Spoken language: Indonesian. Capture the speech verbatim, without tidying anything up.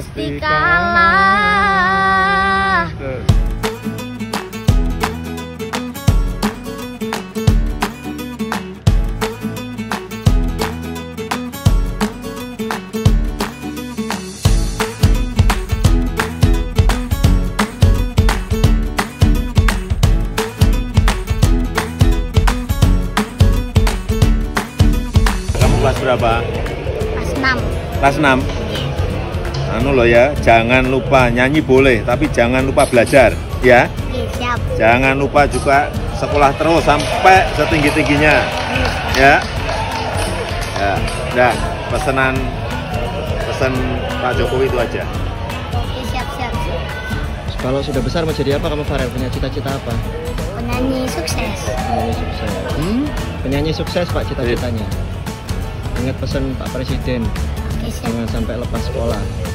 pasti kalah. Kelas berapa? Kelas enam. Kelas enam. Anu loh ya, jangan lupa nyanyi boleh, tapi jangan lupa belajar, ya. Oke, siap. Jangan lupa juga sekolah terus sampai setinggi-tingginya, ya. Ya, udah pesanan pesan Pak Jokowi itu aja. Oke, siap, siap. Kalau sudah besar mau jadi apa kamu, Farel? Punya cita-cita apa? Penyanyi sukses. Penyanyi sukses. Hmm? Penyanyi sukses, Pak, cita-citanya. Ingat pesan Pak Presiden, Oke, siap. jangan sampai lepas sekolah.